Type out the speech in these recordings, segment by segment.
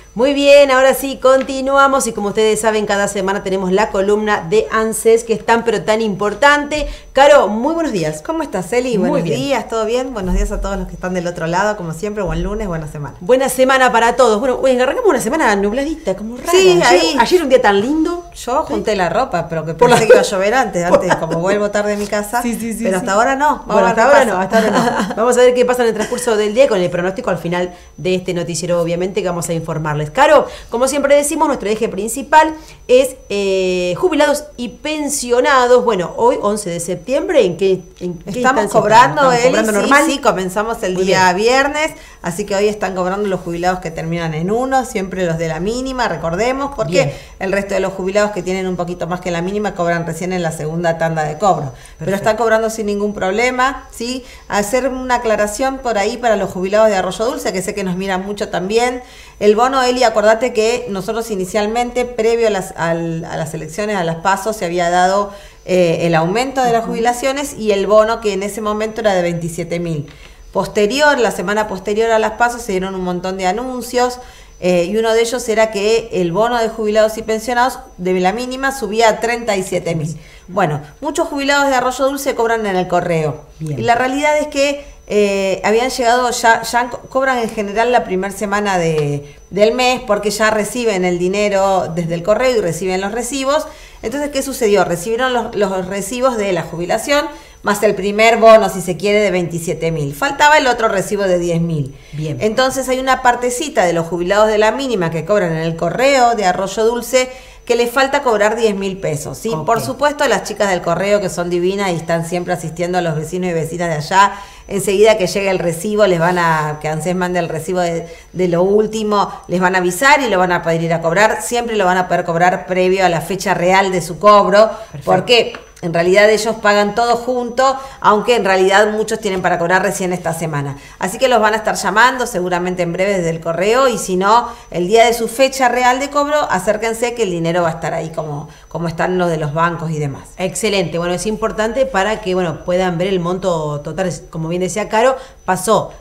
Muy bien, ahora sí, continuamos y como ustedes saben, cada semana tenemos la columna de ANSES, que es tan pero tan importante. Caro, muy buenos días. ¿Cómo estás, Celi? Muy Buenos bien. días, ¿todo bien? Buenos días a todos los que están del otro lado, como siempre, buen lunes, buena semana. Buena semana para todos. Bueno, arrancamos una semana nubladita, como rara. Sí, ahí. Ayer un día tan lindo. Yo junté la ropa, pero que Por pensé la- que iba a llover antes, como vuelvo tarde de mi casa. Sí, pero hasta ahora no. Bueno, a ver hasta qué ahora pasa. no, hasta ahora no. Vamos a ver qué pasa en el transcurso del día con el pronóstico al final de este noticiero, obviamente, que vamos a informarles. Caro, como siempre decimos, nuestro eje principal es jubilados y pensionados. Bueno, hoy, 11 de septiembre, ¿en qué Estamos instancia cobrando, estamos? ¿Estamos cobrando normal? Sí, comenzamos el Muy día viernes, así que hoy están cobrando los jubilados que terminan en 1, siempre los de la mínima, recordemos, porque Bien. el resto de los jubilados que tienen un poquito más que la mínima cobran recién en la segunda tanda de cobro. Pero están cobrando sin ningún problema, ¿sí? Hacer una aclaración por ahí para los jubilados de Arroyo Dulce, que sé que nos miran mucho también. El bono, Eli, acordate que nosotros inicialmente, previo a las elecciones, a las PASO, se había dado el aumento de las jubilaciones y el bono, que en ese momento era de 27.000. La semana posterior a las PASO se dieron un montón de anuncios, y uno de ellos era que el bono de jubilados y pensionados de la mínima subía a 37.000. Bueno, muchos jubilados de Arroyo Dulce cobran en el correo. Bien. Y la realidad es que habían llegado, ya cobran en general la primera semana del mes, porque ya reciben el dinero desde el correo y reciben los recibos. Entonces, ¿qué sucedió? Recibieron los recibos de la jubilación, más el primer bono, si se quiere, de 27.000. Faltaba el otro recibo de 10.000. Bien. Entonces hay una partecita de los jubilados de la mínima que cobran en el correo de Arroyo Dulce que les falta cobrar 10.000 pesos. ¿Sí? Ok. Por supuesto, las chicas del correo, que son divinas y están siempre asistiendo a los vecinos y vecinas de allá, enseguida que llegue el recibo, que ANSES mande el recibo de lo último, les van a avisar y lo van a poder ir a cobrar. Siempre lo van a poder cobrar previo a la fecha real de su cobro. Perfecto. Porque en realidad ellos pagan todo junto, aunque en realidad muchos tienen para cobrar recién esta semana. Así que los van a estar llamando seguramente en breve desde el correo, y si no, el día de su fecha real de cobro, acérquense que el dinero va a estar ahí como están los de los bancos y demás. Excelente, bueno, es importante para que puedan ver el monto total. Como bien decía Caro, pasó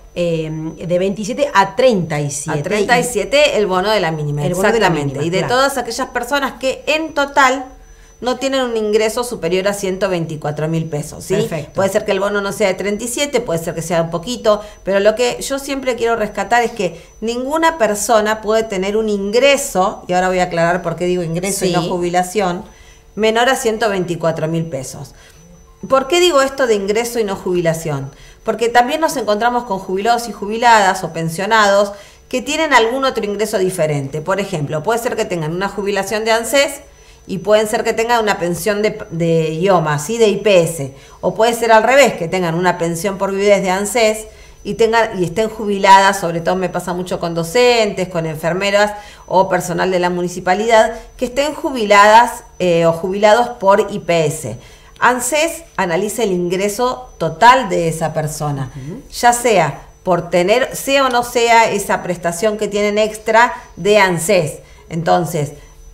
de 27 a 37. A 37 el bono de la mínima, El bono de la exactamente. mínima, y de claro. todas aquellas personas que en total no tienen un ingreso superior a 124.000 pesos, ¿sí? Perfecto. Puede ser que el bono no sea de 37, puede ser que sea un poquito, pero lo que yo siempre quiero rescatar es que ninguna persona puede tener un ingreso, y ahora voy a aclarar por qué digo ingreso y Sí. no jubilación, menor a 124.000 pesos. ¿Por qué digo esto de ingreso y no jubilación? Porque también nos encontramos con jubilados y jubiladas o pensionados que tienen algún otro ingreso diferente. Por ejemplo, puede ser que tengan una jubilación de ANSES y pueden ser que tengan una pensión de IOMA, ¿sí? De IPS. O puede ser al revés, que tengan una pensión por viudez de ANSES y estén jubiladas. Sobre todo me pasa mucho con docentes, con enfermeras o personal de la municipalidad, que estén jubiladas o jubilados por IPS. ANSES analiza el ingreso total de esa persona, ya sea por tener, sea o no sea esa prestación que tienen extra de ANSES. Entonces,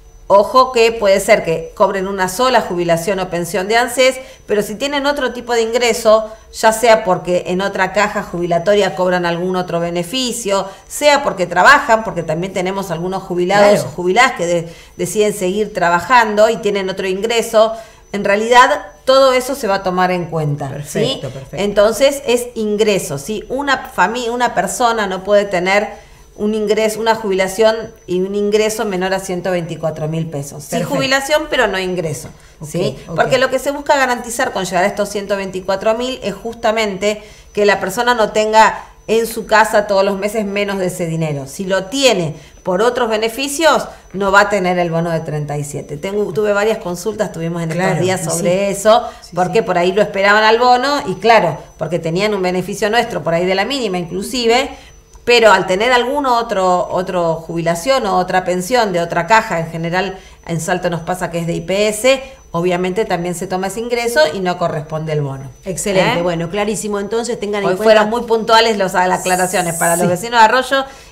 ojo que puede ser que cobren una sola jubilación o pensión de ANSES, pero si tienen otro tipo de ingreso, ya sea porque en otra caja jubilatoria cobran algún otro beneficio, sea porque trabajan, porque también tenemos algunos jubilados Claro. o jubiladas que deciden seguir trabajando y tienen otro ingreso. En realidad, todo eso se va a tomar en cuenta. Perfecto, ¿sí? perfecto. Entonces, es ingreso, ¿sí? Una persona no puede tener un ingreso, una jubilación y un ingreso menor a 124.000 pesos. Sí, Perfecto. jubilación, pero no ingreso. ¿sí? Ok. Porque lo que se busca garantizar con llegar a estos 124.000 es justamente que la persona no tenga en su casa todos los meses menos de ese dinero. Si lo tiene por otros beneficios, no va a tener el bono de 37. Tuve varias consultas, tuvimos en estos días sobre eso, porque por ahí lo esperaban al bono, y claro, porque tenían un beneficio nuestro, por ahí de la mínima inclusive, pero al tener alguno otro jubilación o otra pensión de otra caja, en general en Salto nos pasa que es de IPS, obviamente también se toma ese ingreso y no corresponde el bono. Excelente, bueno, clarísimo. Entonces tengan en Hoy cuenta. fueron muy puntuales las aclaraciones para los Sí. vecinos de Arroyo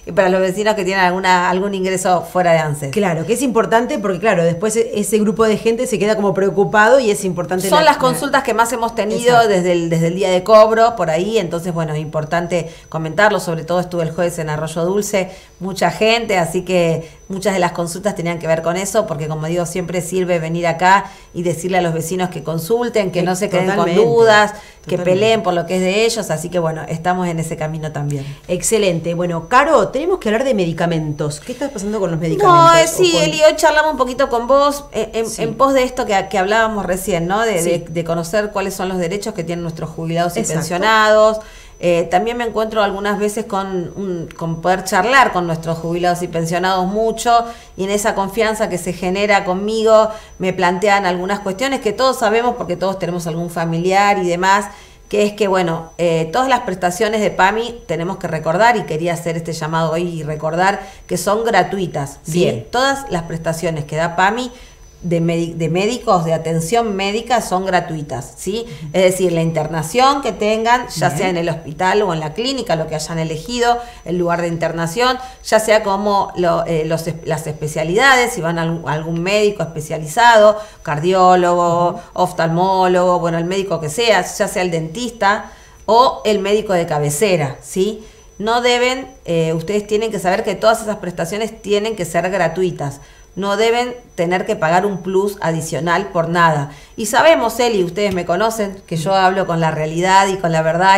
y para los vecinos que tienen algún ingreso fuera de ANSES. Claro, que es importante porque, claro, después ese grupo de gente se queda como preocupado y es importante. Son las consultas que más hemos tenido desde el día de cobro, por ahí, entonces, bueno, es importante comentarlo, sobre todo estuve el jueves en Arroyo Dulce, mucha gente, así que muchas de las consultas tenían que ver con eso, porque como digo, siempre sirve venir acá y decirle a los vecinos que consulten, que no se queden con dudas, que peleen por lo que es de ellos, así que bueno, estamos en ese camino también. Excelente. Bueno, Caro, tenemos que hablar de medicamentos. ¿Qué está pasando con los medicamentos? No, sí, Eli, hoy charlamos un poquito con vos en pos de esto que hablábamos recién, ¿no? De conocer cuáles son los derechos que tienen nuestros jubilados y pensionados. También me encuentro algunas veces con poder charlar con nuestros jubilados y pensionados mucho, y en esa confianza que se genera conmigo me plantean algunas cuestiones que todos sabemos porque todos tenemos algún familiar y demás, que es que, bueno, todas las prestaciones de PAMI tenemos que recordar, y quería hacer este llamado hoy y recordar que son gratuitas. Bien. ¿Sí? Todas las prestaciones que da PAMI de médicos, de atención médica, son gratuitas, ¿sí? Es decir, la internación que tengan, ya sea en el hospital o en la clínica, lo que hayan elegido, el lugar de internación, ya sea como las especialidades, si van a algún médico especializado, cardiólogo, oftalmólogo, bueno, el médico que sea, ya sea el dentista o el médico de cabecera, ¿sí? No deben, ustedes tienen que saber que todas esas prestaciones tienen que ser gratuitas. No deben tener que pagar un plus adicional por nada. Y sabemos, Eli, ustedes me conocen, que yo hablo con la realidad y con la verdad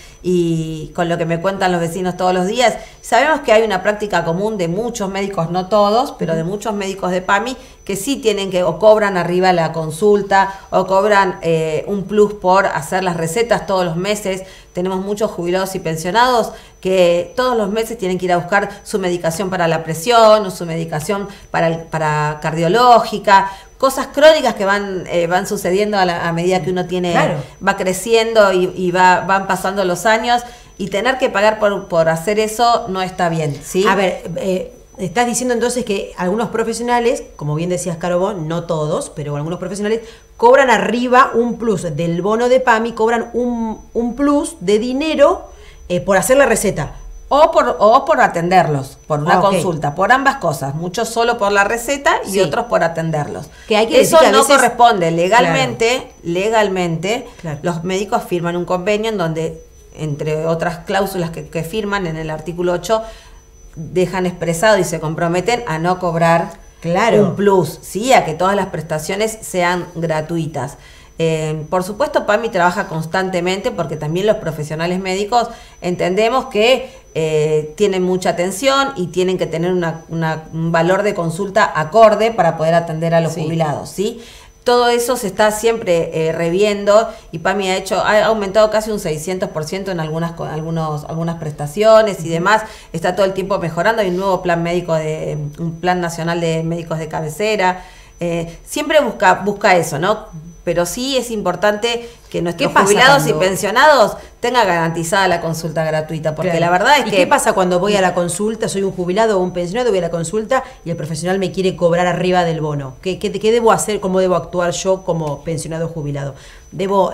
y con lo que me cuentan los vecinos todos los días. Sabemos que hay una práctica común de muchos médicos, no todos, pero de muchos médicos de PAMI, que sí tienen que, o cobran arriba la consulta, o cobran un plus por hacer las recetas todos los meses. Tenemos muchos jubilados y pensionados que todos los meses tienen que ir a buscar su medicación para la presión, o su medicación para cardiológica, cosas crónicas que van sucediendo a medida que uno va creciendo y van pasando los años, y tener que pagar por hacer eso no está bien, ¿sí? A ver, estás diciendo entonces que algunos profesionales, como bien decías, Caro, vos, no todos, pero algunos profesionales cobran arriba un plus del bono de PAMI, cobran un plus de dinero por hacer la receta. O por atenderlos, por una consulta, por ambas cosas. Muchos solo por la receta y otros por atenderlos. Que hay que eso decir que no veces corresponde. Legalmente, los médicos firman un convenio en donde, entre otras cláusulas que firman en el artículo 8, dejan expresado y se comprometen a no cobrar un plus, ¿sí? A que todas las prestaciones sean gratuitas. Por supuesto, PAMI trabaja constantemente, porque también los profesionales médicos entendemos que tienen mucha atención y tienen que tener un valor de consulta acorde para poder atender a los jubilados, ¿sí? Todo eso se está siempre reviendo, y PAMI ha aumentado casi un 600% en algunas prestaciones y demás. Está todo el tiempo mejorando. Hay un nuevo plan médico, un plan nacional de médicos de cabecera. Siempre busca eso, ¿no? Pero sí es importante que nuestros jubilados y pensionados tengan garantizada la consulta gratuita, porque la verdad es que... ¿Qué pasa cuando voy a la consulta, soy un jubilado o un pensionado, voy a la consulta y el profesional me quiere cobrar arriba del bono? ¿Qué debo hacer? ¿Cómo debo actuar yo como pensionado o jubilado? ¿Debo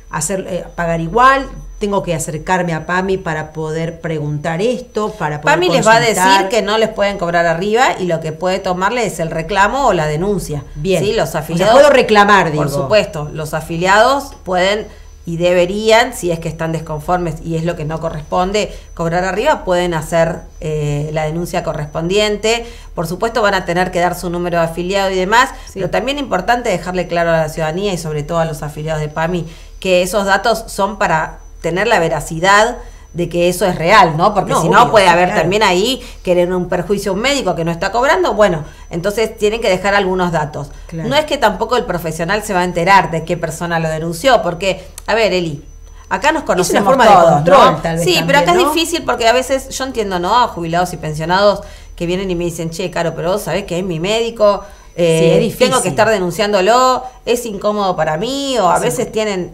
pagar igual? ¿Tengo que acercarme a PAMI para poder preguntar esto? Para poder PAMI consultar? Les va a decir que no les pueden cobrar arriba, y lo que puede tomarle es el reclamo o la denuncia. Bien. ¿Sí? Los afiliados, o sea, puedo reclamar, digo. Por supuesto, los afiliados pueden y deberían, si es que están desconformes y es lo que no corresponde, cobrar arriba, pueden hacer la denuncia correspondiente. Por supuesto van a tener que dar su número de afiliado y demás, pero también es importante dejarle claro a la ciudadanía y sobre todo a los afiliados de PAMI que esos datos son para tener la veracidad de que eso es real, ¿no? Porque si no puede haber también ahí querer un perjuicio a un médico que no está cobrando. Bueno, entonces tienen que dejar algunos datos. Claro. No es que tampoco el profesional se va a enterar de qué persona lo denunció, porque, a ver, Eli, acá nos conocemos todos, de control, ¿no? Tal vez sí, también, pero acá ¿no? es difícil porque a veces yo entiendo, ¿no? A jubilados y pensionados que vienen y me dicen, che, Caro, pero vos sabés que es mi médico, es difícil. Tengo que estar denunciándolo, es incómodo para mí, o a veces tienen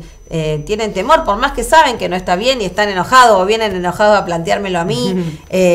temor, por más que saben que no está bien y están enojados o vienen enojados a planteármelo a mí,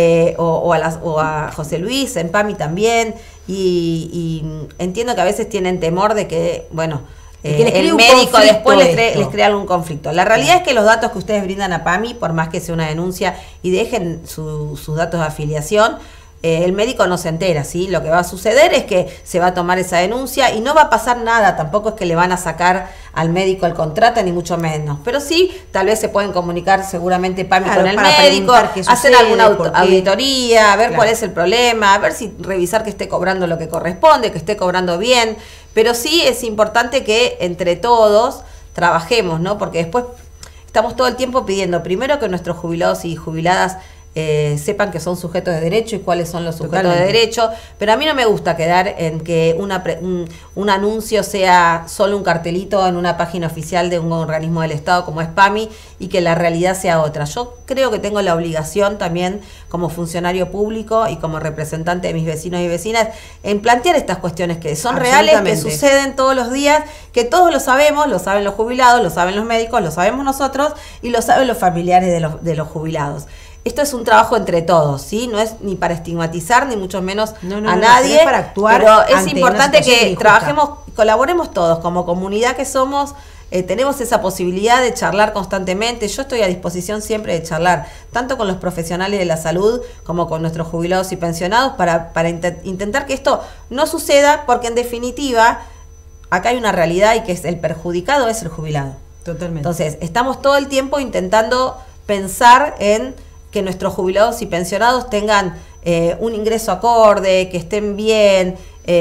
o a José Luis, en PAMI también, y entiendo que a veces tienen temor de que, bueno, que les cree el un médico conflicto después esto. les crea algún conflicto. La realidad es que los datos que ustedes brindan a PAMI, por más que sea una denuncia y dejen sus datos de afiliación, el médico no se entera, ¿sí? Lo que va a suceder es que se va a tomar esa denuncia y no va a pasar nada, tampoco es que le van a sacar al médico el contrato, ni mucho menos. Pero sí, tal vez se pueden comunicar seguramente PAMI con el médico, hacer alguna auditoría, ver cuál es el problema, a ver si revisar que esté cobrando lo que corresponde, que esté cobrando bien. Pero sí es importante que entre todos trabajemos, ¿no? Porque después estamos todo el tiempo pidiendo, primero, que nuestros jubilados y jubiladas sepan que son sujetos de derecho y cuáles son los sujetos de derecho, pero a mí no me gusta quedar en que un anuncio sea solo un cartelito en una página oficial de un organismo del Estado como es PAMI y que la realidad sea otra. Yo creo que tengo la obligación también como funcionario público y como representante de mis vecinos y vecinas en plantear estas cuestiones que son reales, que suceden todos los días, que todos lo sabemos, lo saben los jubilados, lo saben los médicos, lo sabemos nosotros y lo saben los familiares de los jubilados. Esto es un trabajo entre todos, ¿sí? No es ni para estigmatizar, ni mucho menos a nadie, es para actuar, pero es importante que trabajemos, colaboremos todos, como comunidad que somos, tenemos esa posibilidad de charlar constantemente. Yo estoy a disposición siempre de charlar, tanto con los profesionales de la salud como con nuestros jubilados y pensionados, para intentar que esto no suceda, porque en definitiva, acá hay una realidad y que es el perjudicado es el jubilado. Totalmente. Entonces, estamos todo el tiempo intentando pensar en que nuestros jubilados y pensionados tengan un ingreso acorde, que estén bien,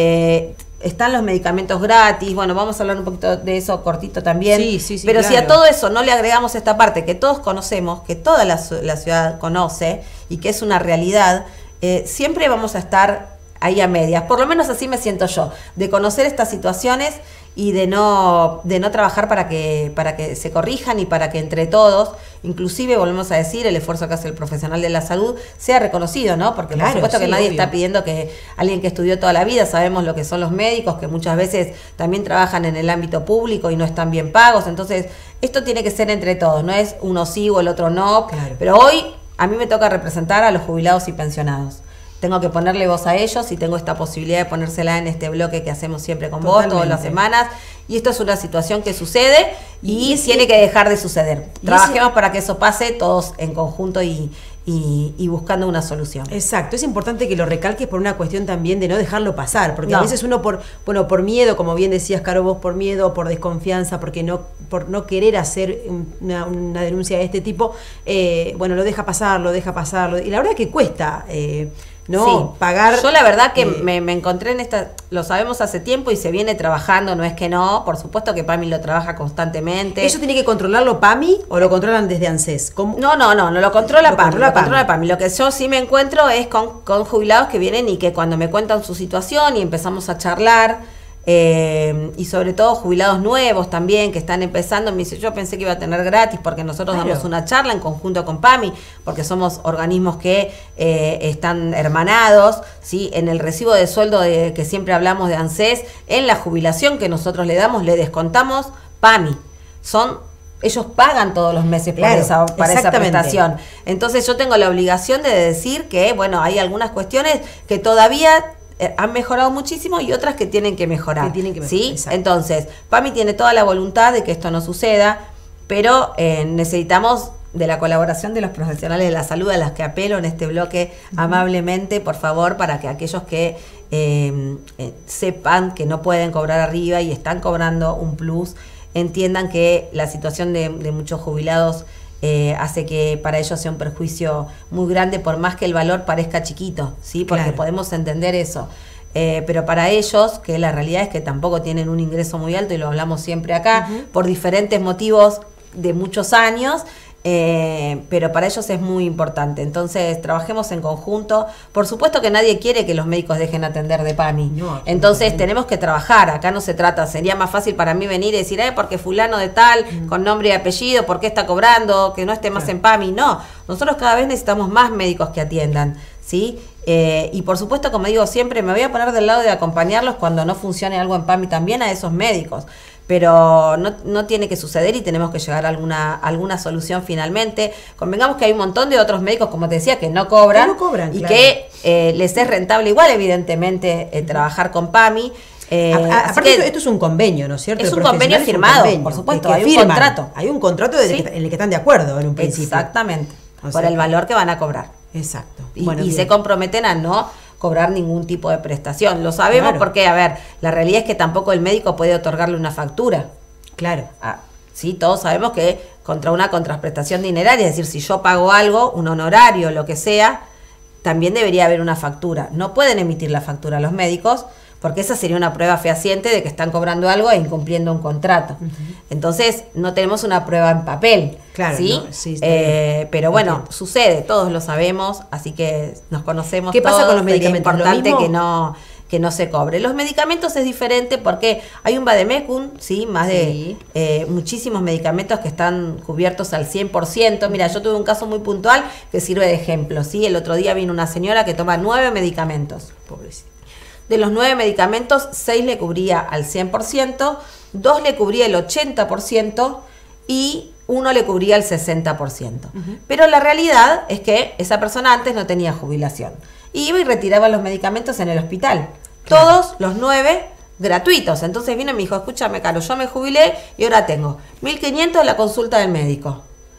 están los medicamentos gratis. Bueno, vamos a hablar un poquito de eso cortito también. Sí, pero claro, si a todo eso no le agregamos esta parte que todos conocemos, que toda la ciudad conoce y que es una realidad, siempre vamos a estar ahí a medias. Por lo menos así me siento yo, de conocer estas situaciones y de no trabajar para que se corrijan y para que entre todos, inclusive volvemos a decir, el esfuerzo que hace el profesional de la salud sea reconocido, ¿no? Porque por supuesto que nadie está pidiendo que alguien que estudió toda la vida, sabemos lo que son los médicos, que muchas veces también trabajan en el ámbito público y no están bien pagos. Entonces, esto tiene que ser entre todos, no es uno sí o el otro no. Claro. Pero hoy a mí me toca representar a los jubilados y pensionados. Tengo que ponerle voz a ellos y tengo esta posibilidad de ponérsela en este bloque que hacemos siempre con vos todas las semanas. Y esto es una situación que sucede y tiene que dejar de suceder. Trabajemos para que eso pase todos en conjunto y buscando una solución. Exacto, es importante que lo recalques por una cuestión también de no dejarlo pasar, porque a veces uno por miedo, como bien decías, Caro, vos por miedo, por desconfianza, por no querer hacer una denuncia de este tipo, lo deja pasar, y la verdad es que cuesta, pagar. Yo la verdad que me encontré en esta, lo sabemos hace tiempo y se viene trabajando, no es que no, por supuesto que PAMI lo trabaja constantemente. ¿Eso tiene que controlarlo PAMI o lo controlan desde ANSES? No lo controla PAMI. Lo que yo sí me encuentro es con jubilados que vienen y que cuando me cuentan su situación y empezamos a charlar, y sobre todo jubilados nuevos también que están empezando, me dice, yo pensé que iba a tener gratis porque nosotros damos una charla en conjunto con PAMI, porque somos organismos que están hermanados, ¿sí? En el recibo de sueldo que siempre hablamos de ANSES, en la jubilación que nosotros le damos, le descontamos PAMI. Ellos pagan todos los meses para esa prestación. Entonces yo tengo la obligación de decir que, hay algunas cuestiones que todavía han mejorado muchísimo y otras que tienen que mejorar. ¿Sí? Entonces, PAMI tiene toda la voluntad de que esto no suceda, pero necesitamos de la colaboración de los profesionales de la salud, a las que apelo en este bloque amablemente, por favor, para que aquellos que sepan que no pueden cobrar arriba y están cobrando un plus, entiendan que la situación de muchos jubilados hace que para ellos sea un perjuicio muy grande, por más que el valor parezca chiquito, ¿sí? Porque podemos entender eso. Pero para ellos, que la realidad es que tampoco tienen un ingreso muy alto, y lo hablamos siempre acá, por diferentes motivos de muchos años, pero para ellos es muy importante. Entonces, trabajemos en conjunto. Por supuesto que nadie quiere que los médicos dejen atender de PAMI. Entonces, tenemos que trabajar. Acá no se trata, sería más fácil para mí venir y decir, porque fulano de tal, con nombre y apellido, ¿por qué está cobrando? Que no esté más en PAMI. No, nosotros cada vez necesitamos más médicos que atiendan, ¿sí? Y por supuesto, como digo siempre, me voy a poner del lado de acompañarlos cuando no funcione algo en PAMI también a esos médicos. Pero no tiene que suceder y tenemos que llegar a alguna solución finalmente. Convengamos que hay un montón de otros médicos, como te decía, que no cobran y que les es rentable igual, evidentemente, trabajar con PAMI. Aparte, esto es un convenio, ¿no es cierto? Es un convenio firmado, por supuesto, hay un contrato. Hay un contrato en el que están de acuerdo en un principio. Exactamente, por el valor que van a cobrar. Exacto. Y se comprometen a no cobrar ningún tipo de prestación. Lo sabemos porque, a ver, la realidad es que tampoco el médico puede otorgarle una factura. Claro. Sí, todos sabemos que contra una contraprestación dineraria, es decir, si yo pago algo, un honorario, lo que sea, también debería haber una factura. No pueden emitir la factura a los médicos porque esa sería una prueba fehaciente de que están cobrando algo e incumpliendo un contrato. Entonces, no tenemos una prueba en papel. Claro, ¿sí? No, sí, pero bueno, sucede, todos lo sabemos, así que nos conocemos. ¿Qué pasa con los medicamentos? Es importante que no se cobre. Los medicamentos es diferente porque hay un vademecum, ¿sí? Más de muchísimos medicamentos que están cubiertos al 100%. Mira, yo tuve un caso muy puntual que sirve de ejemplo, ¿sí? El otro día vino una señora que toma 9 medicamentos. Pobrecita. De los 9 medicamentos, 6 le cubría al 100%, 2 le cubría el 80% y 1 le cubría el 60%. Pero la realidad es que esa persona antes no tenía jubilación. Iba y retiraba los medicamentos en el hospital. Claro. Todos los 9 gratuitos. Entonces vino y me dijo, escúchame, Caro, yo me jubilé y ahora tengo 1.500 la consulta del médico,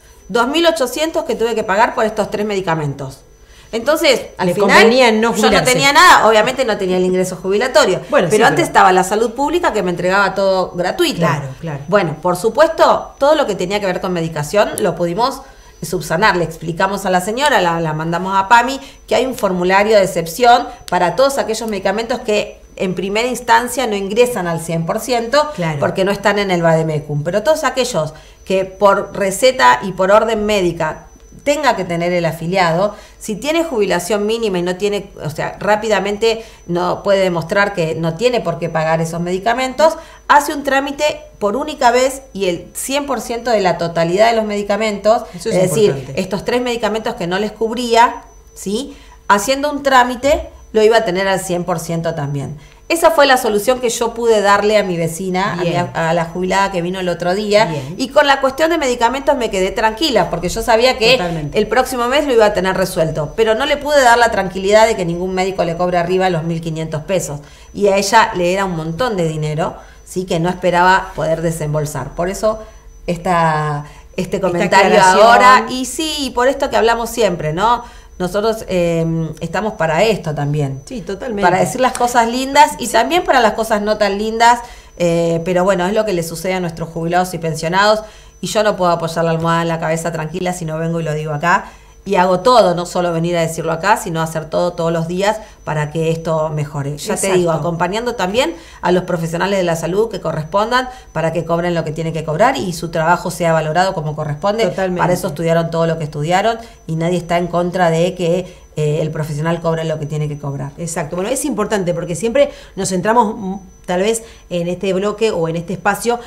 2.800 que tuve que pagar por estos 3 medicamentos. Entonces, al final, yo no tenía nada, obviamente no tenía el ingreso jubilatorio, pero antes estaba la salud pública que me entregaba todo gratuito. Claro, claro. Bueno, por supuesto, todo lo que tenía que ver con medicación lo pudimos subsanar. Le explicamos a la señora, la mandamos a PAMI, que hay un formulario de excepción para todos aquellos medicamentos que en primera instancia no ingresan al 100%, claro, porque no están en el vademecum. Pero todos aquellos que por receta y por orden médica tenga que tener el afiliado, si tiene jubilación mínima y no tiene, o sea, rápidamente no puede demostrar que no tiene por qué pagar esos medicamentos, hace un trámite por única vez y el 100% de la totalidad de los medicamentos, es decir, estos 3 medicamentos que no les cubría, ¿sí? Haciendo un trámite lo iba a tener al 100% también. Esa fue la solución que yo pude darle a mi vecina, a la jubilada que vino el otro día. Bien. Y con la cuestión de medicamentos me quedé tranquila, porque yo sabía que el próximo mes lo iba a tener resuelto. Pero no le pude dar la tranquilidad de que ningún médico le cobre arriba los 1.500 pesos. Y a ella le era un montón de dinero, sí, que no esperaba poder desembolsar. Por eso este comentario ahora. Y sí, por esto que hablamos siempre, ¿no? Nosotros estamos para esto también. Sí, totalmente. Para decir las cosas lindas y también para las cosas no tan lindas. Pero bueno, es lo que le sucede a nuestros jubilados y pensionados. Y yo no puedo apoyar la almohada en la cabeza tranquila si no vengo y lo digo acá. Y hago todo, no solo venir a decirlo acá, sino hacer todo todos los días para que esto mejore. Ya te digo, acompañando también a los profesionales de la salud que correspondan para que cobren lo que tienen que cobrar y su trabajo sea valorado como corresponde. Totalmente. Para eso estudiaron todo lo que estudiaron y nadie está en contra de que el profesional cobre lo que tiene que cobrar. Exacto. Bueno, es importante porque siempre nos centramos tal vez en este bloque o en este espacio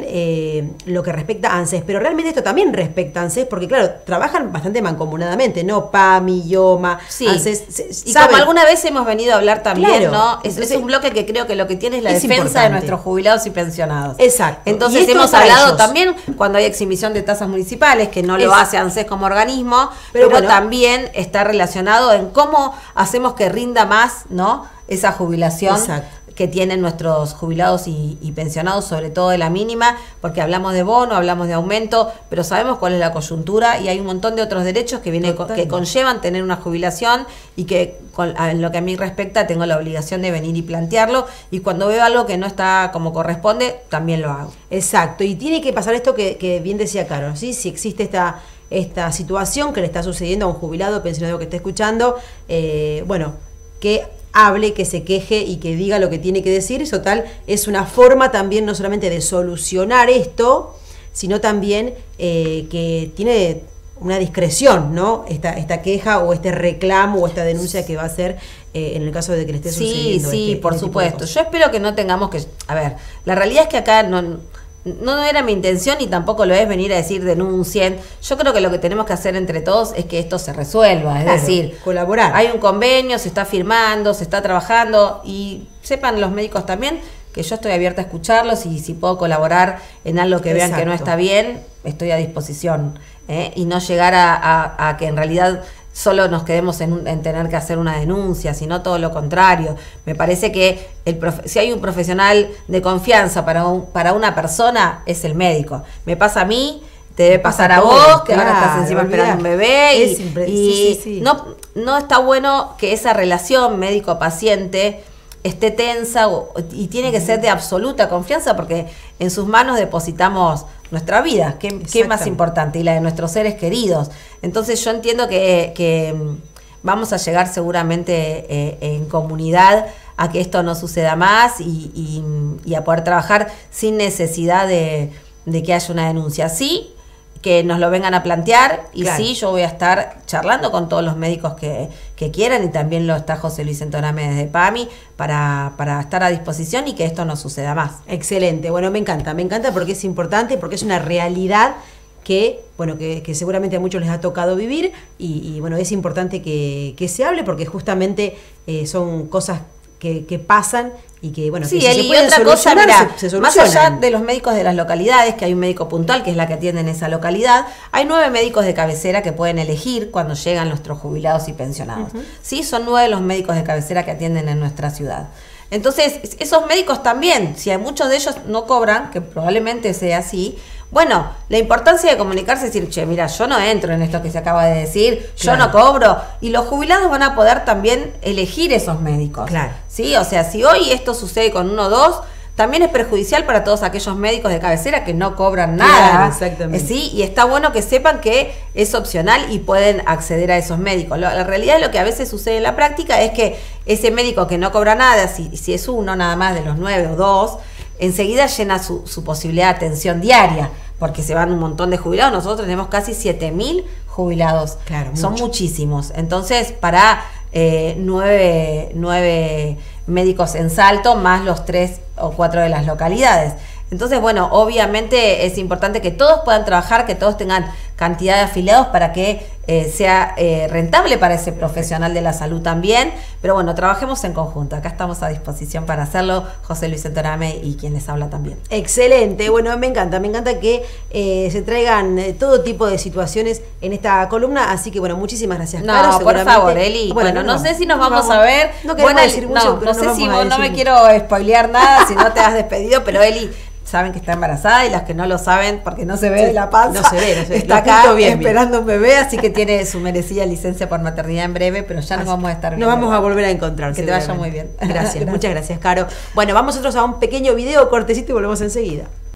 en lo que respecta a ANSES, pero realmente esto también respecta a ANSES porque claro, trabajan bastante mancomunadamente, ¿no? PAMI, IOMA, sí. ANSES. Y como alguna vez hemos venido a hablar también, claro, ¿no? Es un bloque que creo que lo que tiene es la defensa importante de nuestros jubilados y pensionados. Exacto. Entonces hemos hablado también cuando hay exhibición de tasas municipales, que no lo hace ANSES como organismo, pero bueno, también está relacionado en cómo hacemos que rinda más, ¿no? Esa jubilación. Exacto. Que tienen nuestros jubilados y pensionados, sobre todo de la mínima, porque hablamos de bono, hablamos de aumento, pero sabemos cuál es la coyuntura y hay un montón de otros derechos que conllevan tener una jubilación y que en lo que a mí respecta tengo la obligación de venir y plantearlo y cuando veo algo que no está como corresponde, también lo hago. Exacto, y tiene que pasar esto que bien decía Caro, ¿sí? Si existe esta situación que le está sucediendo a un jubilado, pensionado que esté escuchando, bueno, que hable, que se queje y que diga lo que tiene que decir. Eso tal es una forma también no solamente de solucionar esto, sino también que tiene una discreción, ¿no? Esta queja o este reclamo o esta denuncia que va a hacer en el caso de que le esté sucediendo. Sí, por supuesto. Yo espero que no tengamos que... A ver, la realidad es que acá no era mi intención y tampoco lo es venir a decir denuncien. Yo creo que lo que tenemos que hacer entre todos es que esto se resuelva, es decir, colaborar. Hay un convenio, se está firmando, se está trabajando y sepan los médicos también que yo estoy abierta a escucharlos y si puedo colaborar en algo que vean que no está bien, estoy a disposición. Y no llegar a que en realidad solo nos quedemos en tener que hacer una denuncia, sino todo lo contrario. Me parece que si hay un profesional de confianza para una persona, es el médico. Me pasa a mí, te debe pasar a vos, que ahora estás encima esperando un bebé. Y no está bueno que esa relación médico-paciente esté tensa y tiene que ser de absoluta confianza, porque en sus manos depositamos nuestra vida, que es más importante, y la de nuestros seres queridos. Entonces yo entiendo que vamos a llegar seguramente en comunidad a que esto no suceda más y a poder trabajar sin necesidad de que haya una denuncia. Sí, que nos lo vengan a plantear, y sí, yo voy a estar charlando con todos los médicos que quieran, y también lo está José Luis Entoname desde PAMI para estar a disposición y que esto no suceda más. Excelente, bueno, me encanta porque es importante, porque es una realidad que, bueno, que seguramente a muchos les ha tocado vivir, y bueno, es importante que se hable, porque justamente son cosas que pasan y que, bueno, sí, que si y otra cosa, mira, se más allá de los médicos de las localidades, que hay un médico puntual que es la que atiende en esa localidad, hay 9 médicos de cabecera que pueden elegir cuando llegan nuestros jubilados y pensionados. Sí, son 9 los médicos de cabecera que atienden en nuestra ciudad. Entonces, esos médicos también, si hay muchos de ellos no cobran, que probablemente sea así, bueno, la importancia de comunicarse es decir, che, mira, yo no entro en esto que se acaba de decir, yo no cobro, y los jubilados van a poder también elegir esos médicos. Claro. ¿Sí? O sea, si hoy esto sucede con 1 o 2, también es perjudicial para todos aquellos médicos de cabecera que no cobran nada. Claro, exactamente. ¿Sí? Y está bueno que sepan que es opcional y pueden acceder a esos médicos. La realidad es lo que a veces sucede en la práctica es que ese médico que no cobra nada, si es uno nada más de los 9 o 2, enseguida llena su posibilidad de atención diaria, porque se van un montón de jubilados. Nosotros tenemos casi 7.000 jubilados. Claro, son muchísimos. Entonces, para 9 médicos en Salto, más los 3 o 4 de las localidades. Entonces, bueno, obviamente es importante que todos puedan trabajar, que todos tengan cantidad de afiliados para que sea rentable para ese profesional de la salud también. Pero bueno, trabajemos en conjunto. Acá estamos a disposición para hacerlo, José Luis Entoname y quien les habla también. Excelente, bueno, me encanta que se traigan todo tipo de situaciones en esta columna, así que bueno, muchísimas gracias. No, por favor, Eli. Bueno, no sé si nos vamos a ver. No queremos decir mucho, no sé si vos, no me quiero spoilear nada, si no te has despedido, pero Eli saben que está embarazada, y las que no lo saben porque no se ve de la panza, no se ve. Está acá esperando un bebé, así que tiene su merecida licencia por maternidad en breve, pero ya nos vamos a estar viendo. Nos vamos a volver a encontrar. Que te vaya muy bien. Gracias, muchas gracias, Caro. Bueno, vamos nosotros a un pequeño video cortecito y volvemos enseguida.